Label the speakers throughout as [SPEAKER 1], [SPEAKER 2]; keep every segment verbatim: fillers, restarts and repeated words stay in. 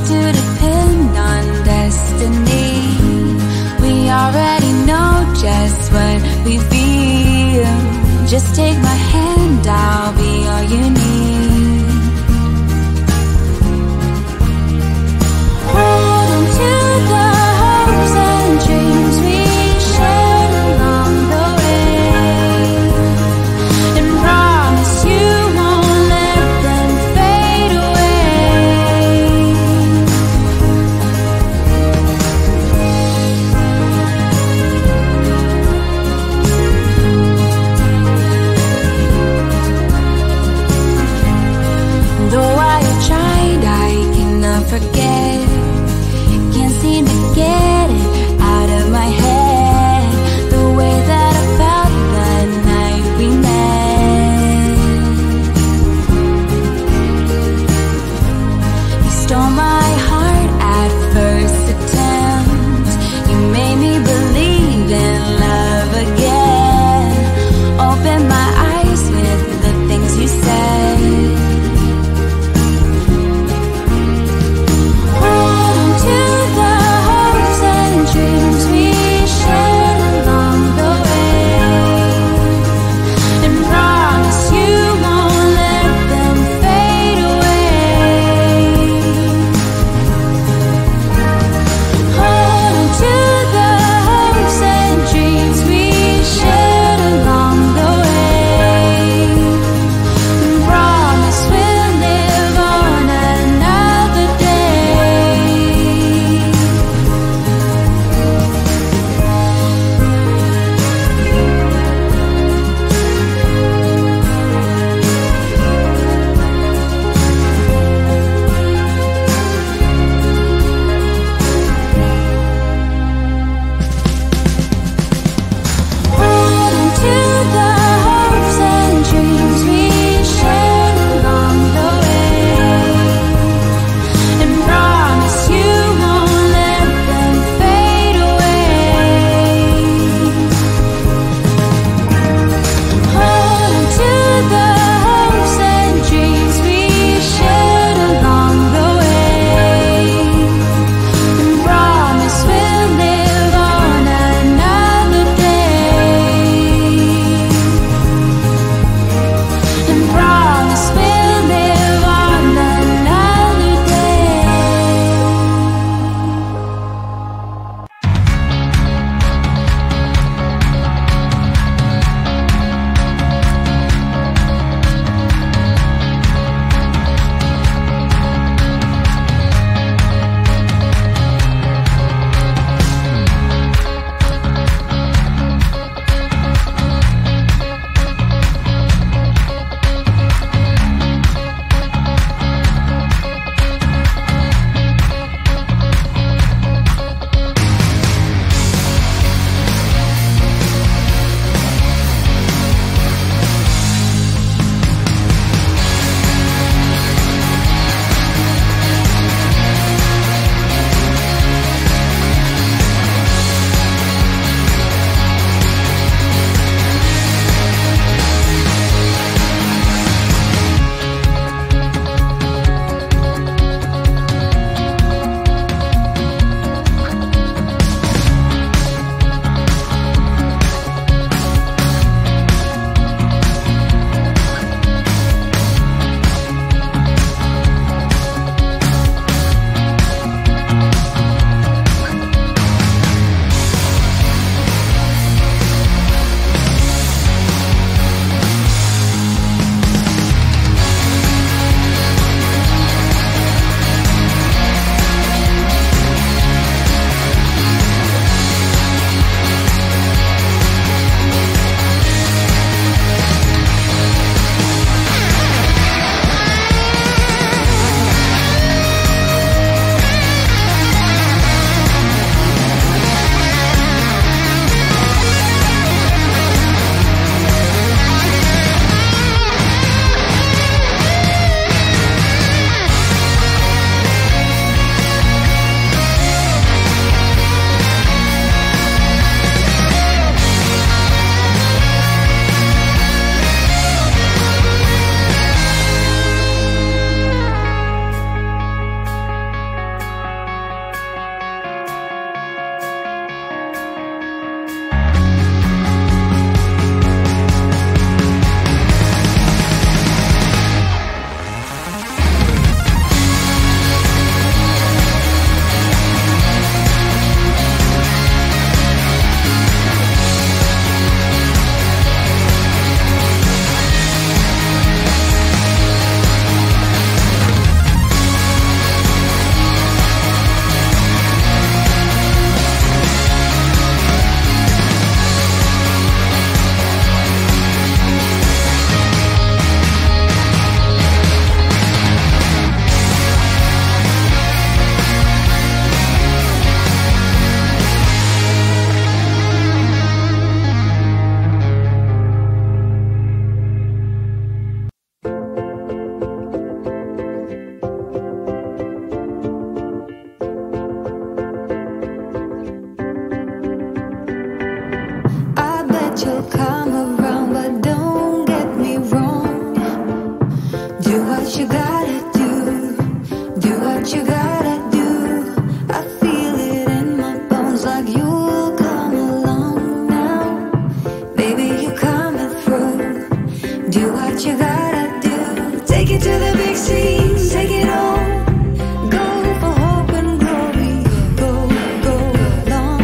[SPEAKER 1] to depend on destiny. We already know just what we feel. Just take my hand, I'll be all you need. Hold on to the hopes and dreams we shared along the way, and promise you won't let them fade away. gotta do. Take it to the big scene, take it all. Go for hope and glory, go, go long.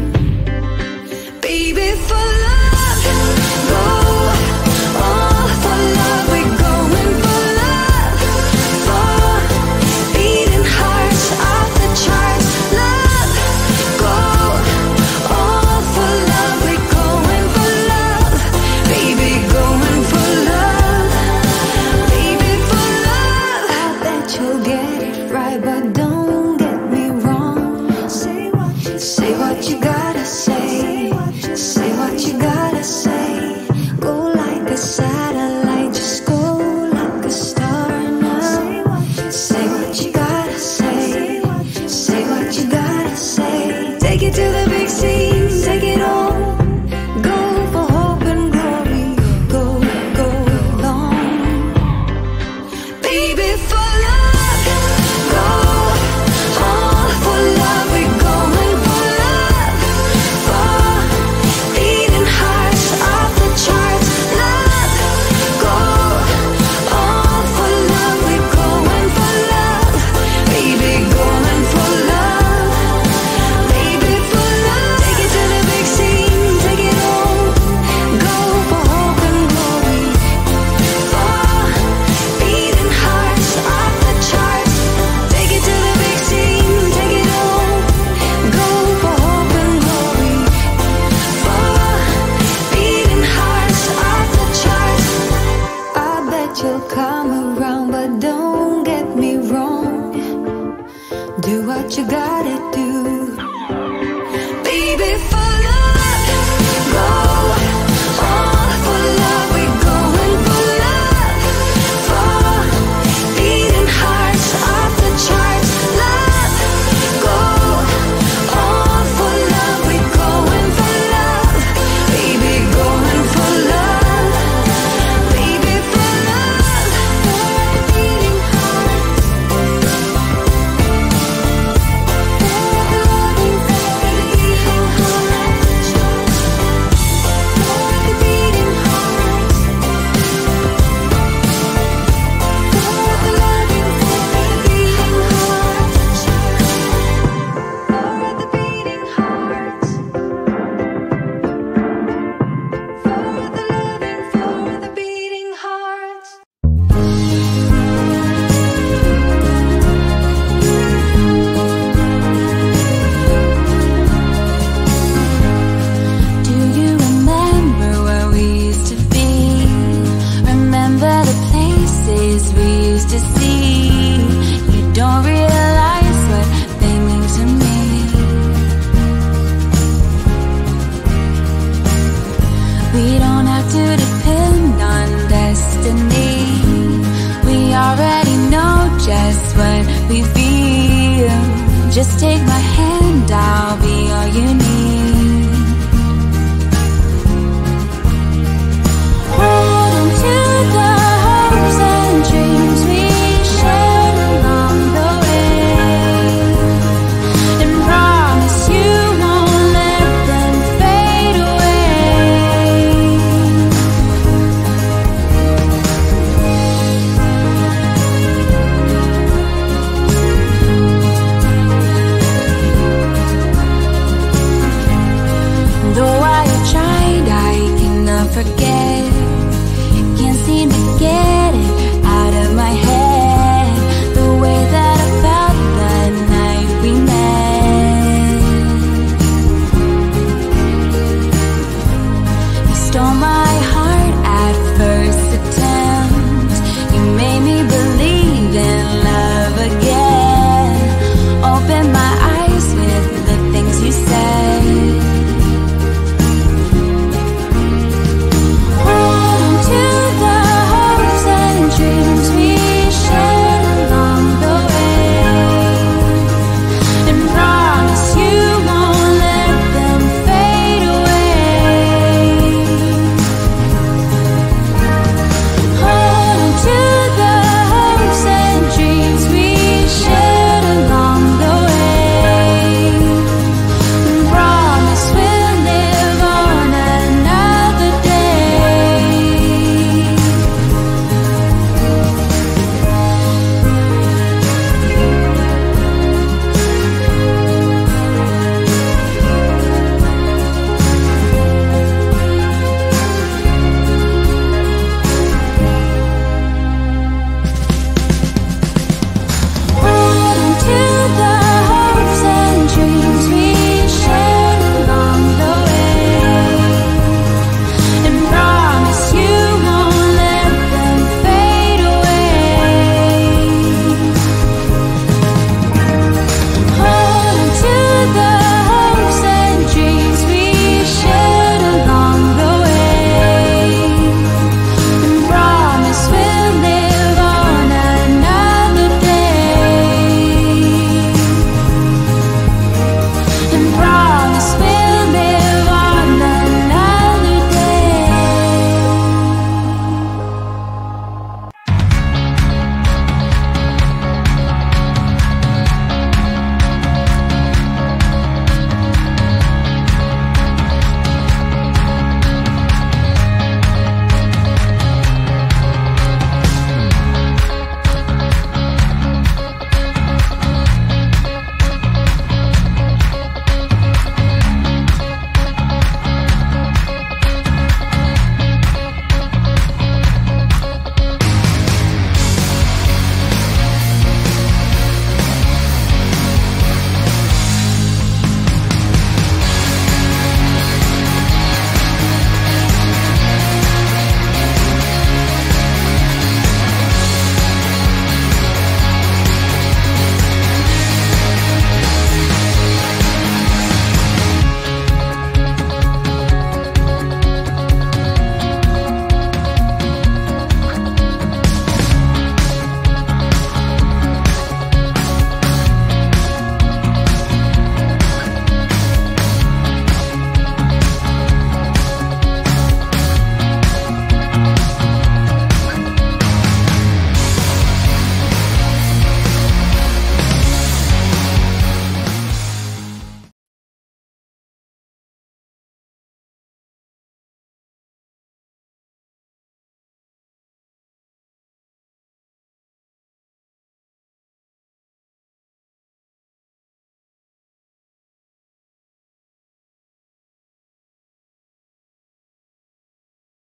[SPEAKER 1] Baby, for love, go all for love. We're going for love, for beating hearts off the charts. Love, go all for love. We're going for love, baby, going for love, baby, for love. I bet you'll get it right, but don't get me wrong. Say what you, say what you gotta say. Say what you gotta say. Go like a satellite, just go like a star now. Say what you gotta say. Say what you gotta say. Take it to the big scene, take it all. Go for hope and glory, go, go long. Baby, for love, go all for love. We're going for love, for beating hearts off the charts. Love, go all for love. We're going for love, baby, going for love, baby, for love. Take it to the big scene, take it all. Go for hope and glory, for beating hearts off the charts. Take it to the big scene, take it all. Go for hope and glory, for beating hearts off the charts. I bet you'll come around, but don't get me wrong. Do what you gotta do.